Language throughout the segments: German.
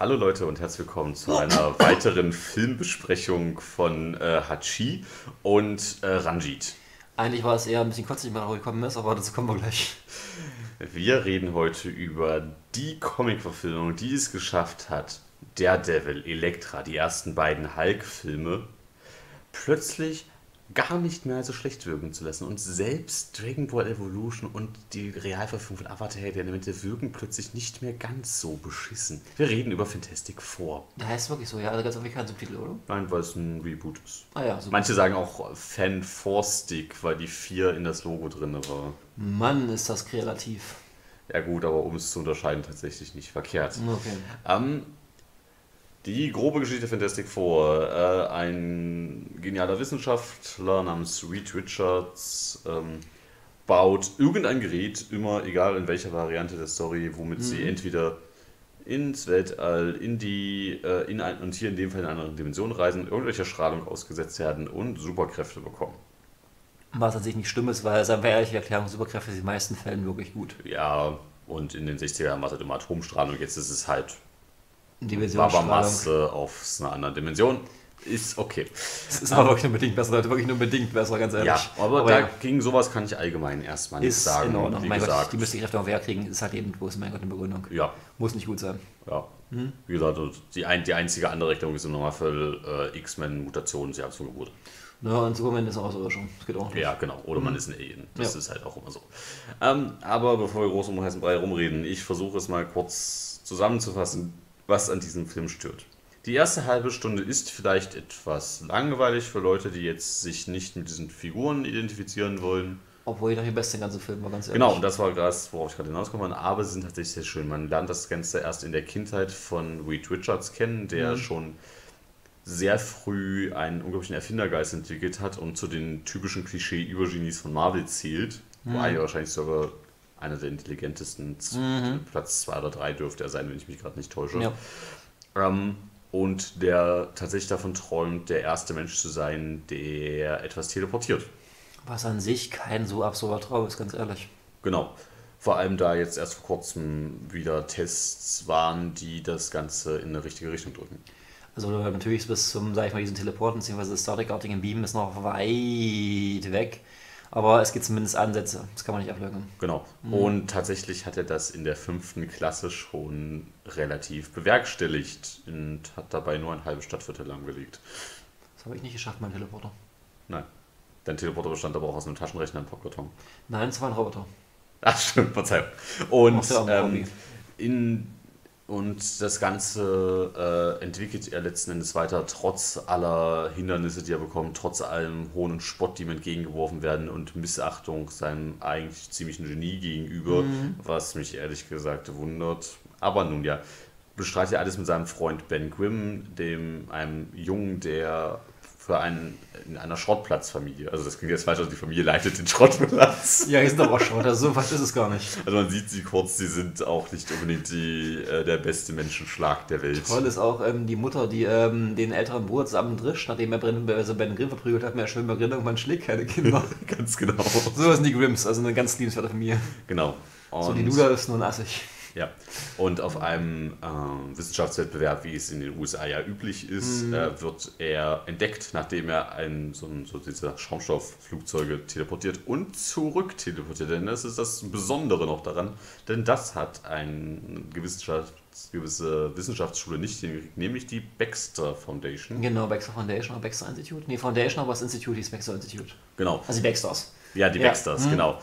Hallo Leute und herzlich willkommen zu einer weiteren Filmbesprechung von Hachi und Ranjit. Eigentlich war es eher ein bisschen kotzig, wenn er gekommen ist, aber dazu kommen wir gleich. Wir reden heute über die Comic-Verfilmung, die es geschafft hat, Daredevil, Elektra, die ersten beiden Hulk-Filme, plötzlich gar nicht mehr so schlecht wirken zu lassen. Und selbst Dragon Ball Evolution und die Realverfilmung von Avatar der Elemente wirken plötzlich nicht mehr ganz so beschissen. Wir reden über Fantastic Four. Der heißt wirklich so, ja, also ganz offiziell kein Subtitel, oder? Nein, weil es ein Reboot ist. Ah ja, super. Manche sagen auch Fan 4 Stick, weil die 4 in das Logo drin war. Mann, ist das kreativ. Ja gut, aber um es zu unterscheiden, tatsächlich nicht verkehrt. Okay. Die grobe Geschichte Fantastic Four. Ein genialer Wissenschaftler namens Reed Richards baut irgendein Gerät, immer egal in welcher Variante der Story, womit sie entweder ins Weltall, und hier in dem Fall in eine andere Dimension reisen, irgendwelcher Strahlung ausgesetzt werden und Superkräfte bekommen. Was an sich nicht schlimm ist, weil, sagen wir ehrlich, Erklärung, Superkräfte sind in den meisten Fällen wirklich gut. Ja, und in den 60er Jahren war es halt immer Atomstrahlung, jetzt ist es halt Dimensionsstrahlung. Baba-Masse auf einer anderen Dimension. Ist okay. Es ist aber wirklich nur bedingt besser, Leute, wirklich nur bedingt besser, ganz ehrlich. Ja, aber gegen sowas kann ich allgemein erstmal nichts sagen. In Ordnung. Wie Mein gesagt, Gott, die müsste ich Kräfte auch herkriegen, ist halt eben, wo ist mein Gott eine Begründung. ja, Muss nicht gut sein. ja. Wie gesagt, die einzige andere Erklärung ist im Normalfall X-Men-Mutationen, sie haben es von Geburt. Ja, und Superman ist auch so schon. Das geht auch nicht. Ja, genau. Oder man ist ein Alien. Das Ja. ist halt auch immer so. Aber bevor wir groß um heißen Brei rumreden, ich versuche es mal kurz zusammenzufassen, was an diesem Film stört. Die erste halbe Stunde ist vielleicht etwas langweilig für Leute, die jetzt sich nicht mit diesen Figuren identifizieren wollen. Obwohl ich noch die beste ganze Film war, ganz ehrlich. Genau, und das war das, worauf ich gerade hinauskomme. Aber sie sind tatsächlich sehr schön. Man lernt das Ganze erst in der Kindheit von Reed Richards kennen, der schon sehr früh einen unglaublichen Erfindergeist entwickelt hat und zu den typischen Klischee-Übergenies von Marvel zählt. Wo er wahrscheinlich sogar einer der intelligentesten, Platz 2 oder 3 dürfte er sein, wenn ich mich gerade nicht täusche. Ja. Und der tatsächlich davon träumt, der erste Mensch zu sein, der etwas teleportiert. Was an sich kein so absurder Traum ist, ganz ehrlich. Genau. Vor allem da jetzt erst vor kurzem wieder Tests waren, die das Ganze in eine richtige Richtung drücken. Also natürlich bis zum, sag ich mal, diesen Teleporten bzw. Static-artigen Beam ist noch weit weg. Aber es gibt zumindest Ansätze, das kann man nicht ableugnen. Genau. Und tatsächlich hat er das in der 5. Klasse schon relativ bewerkstelligt und hat dabei nur ein halbes Stadtviertel lahmgelegt. Das habe ich nicht geschafft, mein Teleporter. Nein. Dein Teleporter bestand aber auch aus einem Taschenrechner im Popkarton. Nein, es war ein Roboter. Ach, stimmt, Verzeihung. Und, Ach, der arme Hobby. und das Ganze entwickelt er letzten Endes weiter, trotz aller Hindernisse, die er bekommt, trotz allem Hohn und Spott, die ihm entgegengeworfen werden und Missachtung seinem eigentlich ziemlichen Genie gegenüber, was mich ehrlich gesagt wundert. Aber nun ja, bestreitet er alles mit seinem Freund Ben Grimm, einem Jungen, der in einer Schrottplatzfamilie. Also das klingt jetzt falsch, also die Familie leitet den Schrottplatz. Ja, die sind aber schon, also so weit ist es gar nicht. Also man sieht sie kurz, sie sind auch nicht unbedingt der beste Menschenschlag der Welt. Toll ist auch die Mutter, die den älteren Bruder zusammendrischt, nachdem er Ben Grimm verprügelt hat, mehr schön bei Gründung, man schlägt keine Kinder. Ganz genau. So sind die Grimms, also eine ganz liebenswerte Familie. Genau. So, die Luda ist nur assig. Ja, und auf einem Wissenschaftswettbewerb, wie es in den USA ja üblich ist, wird er entdeckt, nachdem er diese Schaumstoffflugzeuge teleportiert und zurück teleportiert. Denn das ist das Besondere noch daran, denn das hat eine gewisse Wissenschaftsschule nicht hingekriegt, nämlich die Baxter Foundation. Genau, Baxter Foundation oder Baxter Institute. Nee, Foundation, aber das Institute hieß Baxter Institute. Genau. Also die Baxters. Ja, die Baxters, genau.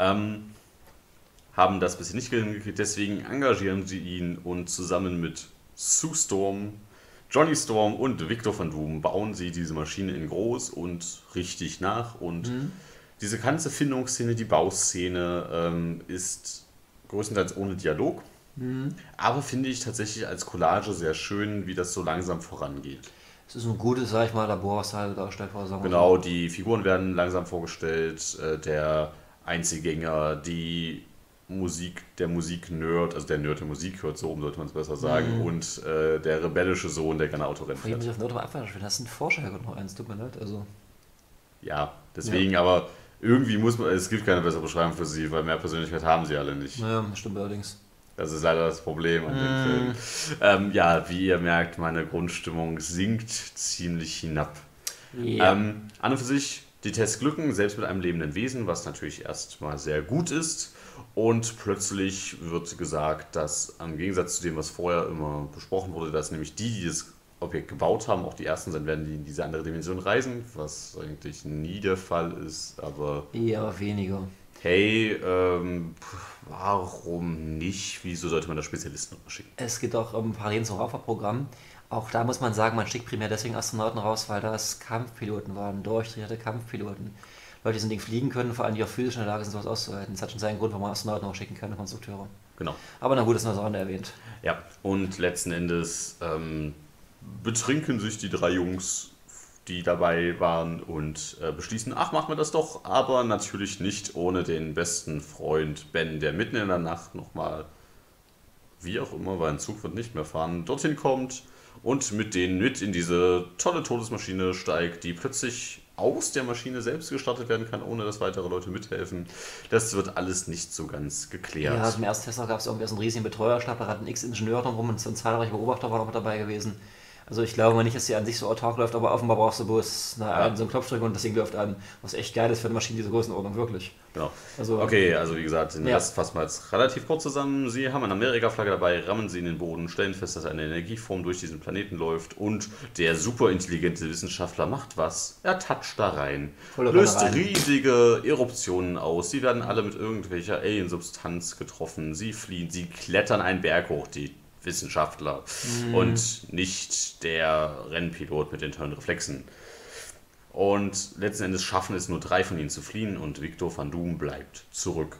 Haben das bisher nicht hingekriegt, deswegen engagieren sie ihn und zusammen mit Sue Storm, Johnny Storm und Victor Van Doom bauen sie diese Maschine in groß und richtig nach. Und diese ganze Findungsszene, die Bauszene ist größtenteils ohne Dialog, aber finde ich tatsächlich als Collage sehr schön, wie das so langsam vorangeht. Es ist ein gutes, sag ich mal, Labor, was da dargestellt war. Sagen wir Genau, so. die Figuren werden langsam vorgestellt, der Einzelgänger, der Musik-Nerd, also der Nerd der Musik hört, so sollte man es besser sagen, und der rebellische Sohn, der gerne Autorennen Ich muss fährt. auf Note mal abwarten, das sind Vorschläge noch eins, tut mir leid. Also. Ja, deswegen, aber irgendwie es gibt keine bessere Beschreibung für sie, weil mehr Persönlichkeit haben sie alle nicht. Naja, das stimmt allerdings. Das ist leider das Problem an dem Film. Ja, wie ihr merkt, meine Grundstimmung sinkt ziemlich hinab. Ja. An und für sich, die Tests glücken, selbst mit einem lebenden Wesen, was natürlich erstmal sehr gut ist. Und plötzlich wird gesagt, dass im Gegensatz zu dem, was vorher immer besprochen wurde, dass nämlich die das Objekt gebaut haben, auch die ersten sein werden, die in diese andere Dimension reisen, was eigentlich nie der Fall ist, aber Eher weniger. hey, warum nicht? Wieso sollte man da Spezialisten schicken? Es gibt auch Parallelen zum Raumfahrtprogramm. Auch da muss man sagen, man schickt primär deswegen Astronauten raus, weil das Kampfpiloten waren, durchtrainierte Kampfpiloten. Leute, die so ein Ding fliegen können, vor allem die auch physisch in der Lage sind, sowas auszuhalten. Das hat schon seinen Grund, warum man Astronauten auch schicken kann, Konstrukteure. Genau. Aber na gut, das ist nur so erwähnt. Ja, und letzten Endes betrinken sich die drei Jungs, die dabei waren und beschließen, ach, machen wir das doch, aber natürlich nicht ohne den besten Freund Ben, der mitten in der Nacht nochmal, wie auch immer, weil ein Zug wird nicht mehr fahren, dorthin kommt und mit denen mit in diese tolle Todesmaschine steigt, die plötzlich aus der Maschine selbst gestartet werden kann, ohne dass weitere Leute mithelfen. Das wird alles nicht so ganz geklärt. Ja, im ersten Test gab es irgendwie so einen riesigen Betreuerstab, da hat ein X-Ingenieur drum und zahlreiche Beobachter waren auch mit dabei gewesen. Also ich glaube mal nicht, dass die an sich so autark läuft, aber offenbar brauchst du bloß so einen Knopfdruck und das Ding läuft an, was echt geil ist für eine Maschine dieser Größenordnung, wirklich. Genau. Also, okay, also wie gesagt, den Rest fassen wir jetzt relativ kurz zusammen. Sie haben eine Amerika-Flagge dabei, rammen sie in den Boden, stellen fest, dass eine Energieform durch diesen Planeten läuft und der superintelligente Wissenschaftler macht was? Er toucht da rein, löst riesige Eruptionen aus, sie werden alle mit irgendwelcher Alien-Substanz getroffen, sie fliehen, sie klettern einen Berg hoch, die Wissenschaftler und nicht der Rennpilot mit den tollen Reflexen. Und letzten Endes schaffen es nur 3 von ihnen zu fliehen und Victor Van Doom bleibt zurück.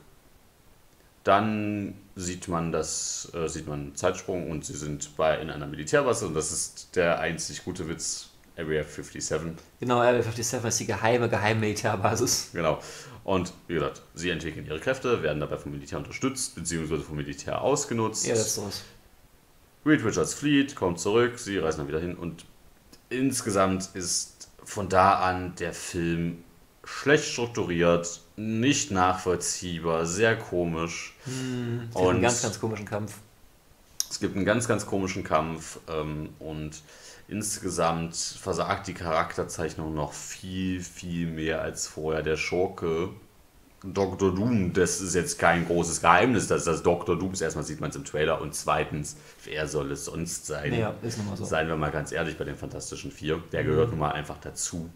Dann sieht man Zeitsprung und sie sind in einer Militärbasis und das ist der einzig gute Witz, Area 57. Genau, Area 57 ist die geheime Militärbasis. Genau. Und wie gesagt, sie entwickeln ihre Kräfte, werden dabei vom Militär unterstützt, beziehungsweise vom Militär ausgenutzt. Ja, das ist sowas. Reed Richards flieht, kommt zurück, sie reisen dann wieder hin und insgesamt ist von da an der Film schlecht strukturiert, nicht nachvollziehbar, sehr komisch. Es gibt einen ganz, ganz komischen Kampf. Es gibt einen ganz, ganz komischen Kampf und insgesamt versagt die Charakterzeichnung noch viel, viel mehr als vorher. Der Schurke Dr. Doom, das ist jetzt kein großes Geheimnis, dass das Dr. Doom ist. Erstmal sieht man es im Trailer und zweitens, wer soll es sonst sein? Ja, ist nun mal so. Seien wir mal ganz ehrlich bei den Fantastischen Vier, der gehört nun mal einfach dazu.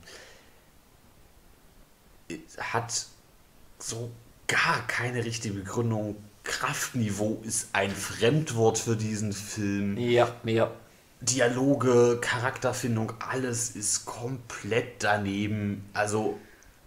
Hat so gar keine richtige Begründung. Kraftniveau ist ein Fremdwort für diesen Film. Ja. Dialoge, Charakterfindung, alles ist komplett daneben. Also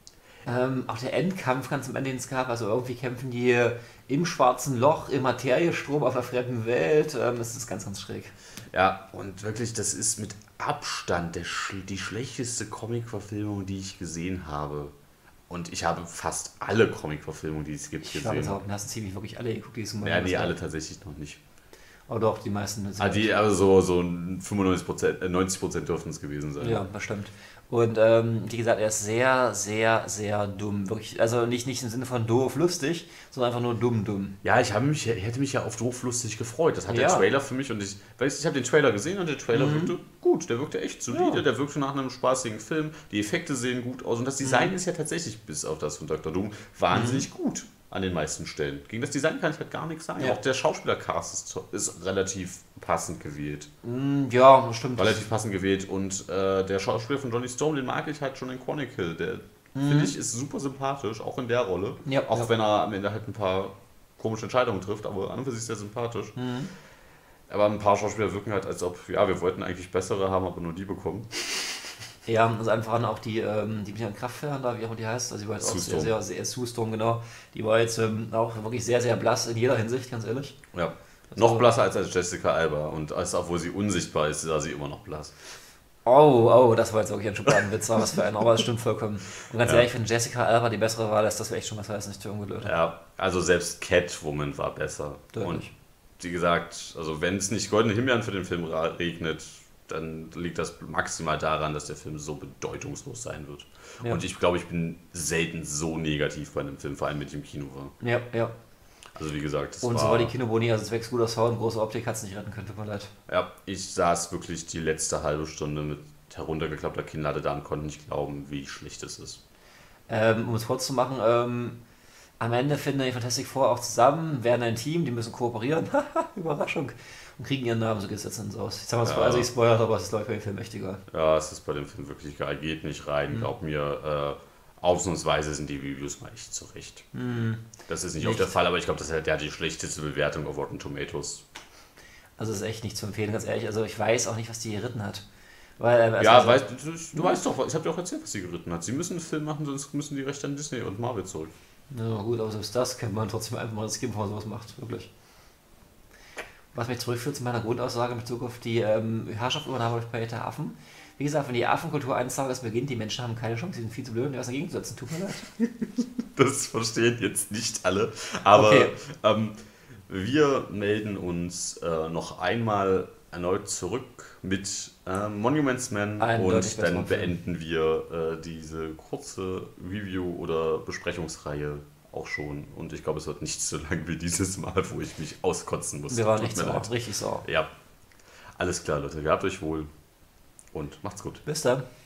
auch der Endkampf ganz am Ende, den es gab, also irgendwie kämpfen die im schwarzen Loch, im Materiestrom auf der fremden Welt. Das ist ganz, ganz schräg. Ja, und wirklich, das ist mit Abstand die schlechteste Comic-Verfilmung, die ich gesehen habe. Und ich habe fast alle Comic-Verfilmungen, die es gibt, Ich gesehen. glaube, hast du ziemlich wirklich alle geguckt, die es Ja, nee, alle tatsächlich noch nicht. Aber doch, die meisten. Also so 95%, 90% dürften es gewesen sein. Ja, das stimmt. Und wie gesagt, er ist sehr, sehr, sehr dumm. Wirklich, also nicht im Sinne von doof lustig, sondern einfach nur dumm. Ja, ich hätte mich ja auf doof lustig gefreut. Das hat der Trailer für mich und ich habe den Trailer gesehen und der Trailer wirkte gut. Der wirkte echt solide, der wirkte nach einem spaßigen Film. Die Effekte sehen gut aus und das Design ist ja tatsächlich, bis auf das von Dr. Doom, wahnsinnig gut an den meisten Stellen. Gegen das Design kann ich halt gar nichts sagen. Ja. Auch der Schauspielercast ist relativ passend gewählt. Ja, das stimmt. Relativ passend gewählt und der Schauspieler von Johnny Storm, den mag ich halt schon in Chronicle. Der, finde ich, ist super sympathisch, auch in der Rolle. Ja, auch wenn er am Ende halt ein paar komische Entscheidungen trifft, aber an und für sich sehr sympathisch. Aber ein paar Schauspieler wirken halt, als ob, ja, wir wollten eigentlich bessere haben, aber nur die bekommen. Ja, also einfach auch die mit den Kraftfährern da, wie auch die heißt, also die war jetzt auch sehr Sue Storm, genau. Die war jetzt auch wirklich sehr, sehr blass in jeder Hinsicht, ganz ehrlich. Ja, noch blasser als Jessica Alba und obwohl sie unsichtbar ist, sah sie immer noch blass. Oh, das war jetzt wirklich ein Schubladenwitz, was für ein, aber das stimmt vollkommen. Und ganz ehrlich, wenn Jessica Alba die bessere Wahl ist, das wäre echt schon was heißt, nicht für ungelöst. Ja, also selbst Catwoman war besser. Deutlich. Und wie gesagt, also wenn es nicht goldene Himbeeren für den Film regnet, dann liegt das maximal daran, dass der Film so bedeutungslos sein wird. Ja. Und ich glaube, ich bin selten so negativ bei einem Film, vor allem mit dem Kino war. Ja. Also wie gesagt, Und so war die Kinoboni, also zwecks guter Sound, große Optik hat es nicht retten können, tut mir leid. Ja, ich saß wirklich die letzte halbe Stunde mit heruntergeklappter Kinnlade da und konnte nicht glauben, wie schlecht es ist. Um es kurz zu machen, am Ende finden die Fantastic Four auch zusammen, werden ein Team, die müssen kooperieren, Überraschung, und kriegen ihren Namen, so geht es letztendlich aus. Jetzt haben wir es also ich spoilert, aber es ist läuft bei dem Film echt egal. Ja, es ist bei dem Film wirklich geil, geht nicht rein, glaub mir, ausnahmsweise sind die Reviews mal echt zurecht. Das ist nicht oft der Fall, aber ich glaube, der hat die schlechteste Bewertung auf Rotten Tomatoes. Also es ist echt nicht zu empfehlen, ganz ehrlich. Also ich weiß auch nicht, was die geritten hat. Weil, Ja, du weißt doch, ich habe dir auch erzählt, was sie geritten hat. Sie müssen einen Film machen, sonst müssen die Rechte an Disney und Marvel zurück. Ja gut, aber selbst das kann man trotzdem einfach mal riskieren, bevor man sowas macht, wirklich. Was mich zurückführt zu meiner Grundaussage in Bezug auf die Herrschaftsübernahme durch Planeta Affen. Wie gesagt, wenn die Affenkultur eines Tages beginnt, die Menschen haben keine Chance, die sind viel zu blöd, um was dagegen zu setzen. Tut mir leid. Das verstehen jetzt nicht alle, aber Okay. Wir melden uns noch einmal erneut zurück mit Monuments Man Eindeutig und dann besserer Film. beenden wir diese kurze Review- oder Besprechungsreihe auch schon. Und ich glaube, es wird nicht so lang wie dieses Mal, wo ich mich auskotzen muss. Wir waren Tut echt mir sauer, leid. richtig sauer. Ja, alles klar, Leute. Gehabt euch wohl und macht's gut. Bis dann.